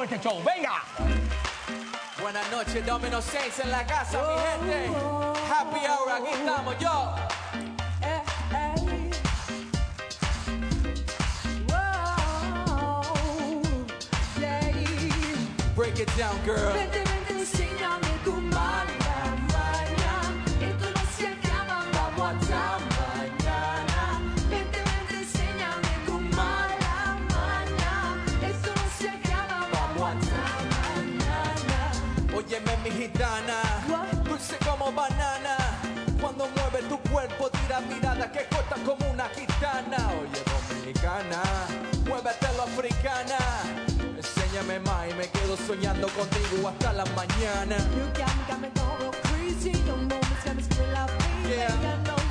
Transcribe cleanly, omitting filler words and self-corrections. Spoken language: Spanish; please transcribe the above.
este show. ¡Venga! Buenas noches, Domino Saints en la casa, mi gente. Happy hour, aquí estamos, yo. Break it down, girl. Vente, vente, enséñame tu mala maña. Esto no se acaba, vamos hasta mañana. Vente, vente, enséñame tu mala maña. Esto no se acaba, vamos hasta mañana. Óyeme, mi gitana, dulce como banana. Cuando mueve tu cuerpo, tira miradas que cortan como una gitana. Oye, dominicana, muévete lo africana. Enséñame más y me quedo soñando contigo hasta la mañana. You got me todo crazy. Your moment's gonna spill out, baby. Yeah. I know